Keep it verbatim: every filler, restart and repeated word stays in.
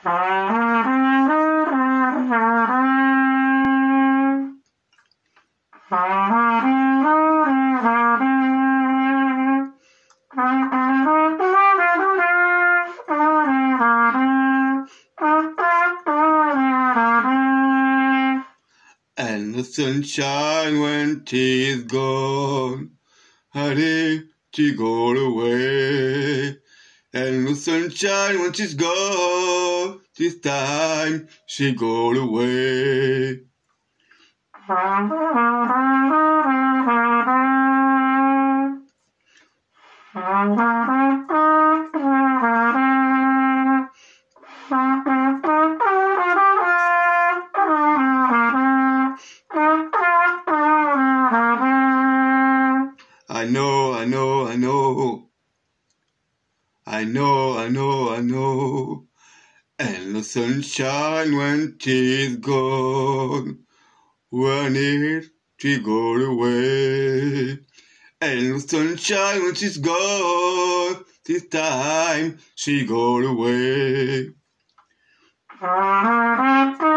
And the sunshine when tea is gone, honey, she go away. And the sunshine when she's gone, this time she go away. I know, I know, I know. I know, I know, I know. And the sunshine when she's gone, when it she go away. And the sunshine when she's gone, this time she go away.